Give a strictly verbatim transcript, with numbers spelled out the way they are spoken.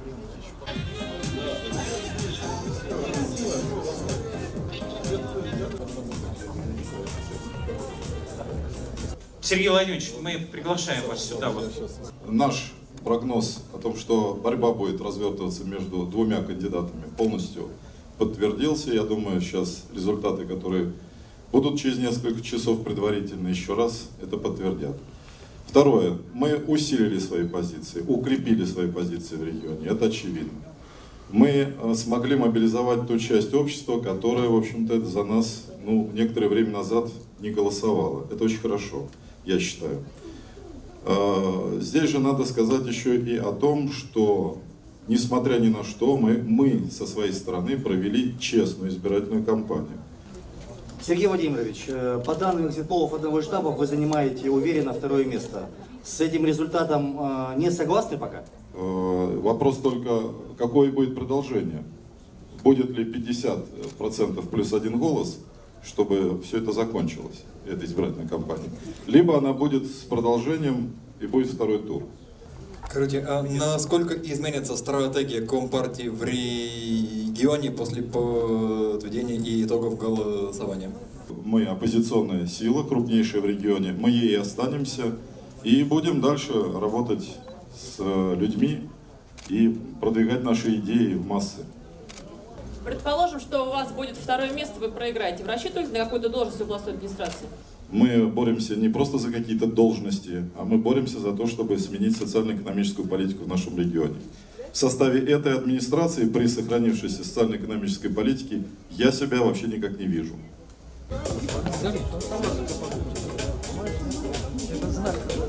Сергей Владимирович, мы приглашаем вас сюда. Вот. Наш прогноз о том, что борьба будет развертываться между двумя кандидатами, полностью подтвердился. Я думаю, сейчас результаты, которые будут через несколько часов предварительно, еще раз это подтвердят. Второе. Мы усилили свои позиции, укрепили свои позиции в регионе. Это очевидно. Мы смогли мобилизовать ту часть общества, которая, в общем-то, за нас, ну, некоторое время назад не голосовала. Это очень хорошо, я считаю. Здесь же надо сказать еще и о том, что, несмотря ни на что, мы, мы со своей стороны провели честную избирательную кампанию. Сергей Владимирович, по данным экзит-полов одного из штабов, вы занимаете уверенно второе место. С этим результатом не согласны пока? Вопрос только, какое будет продолжение. Будет ли пятьдесят процентов плюс один голос, чтобы все это закончилось, эта избирательная кампания. Либо она будет с продолжением и будет второй тур. Скажите, а насколько изменится стратегия Компартии в регионе после подведения итогов голосования? Мы оппозиционная сила, крупнейшая в регионе, мы ей и останемся, и будем дальше работать с людьми и продвигать наши идеи в массы. Предположим, что у вас будет второе место, вы проиграете. Вы рассчитываете на какую-то должность в областной администрации? Мы боремся не просто за какие-то должности, а мы боремся за то, чтобы сменить социально-экономическую политику в нашем регионе. В составе этой администрации, при сохранившейся социально-экономической политике, я себя вообще никак не вижу. Это знак.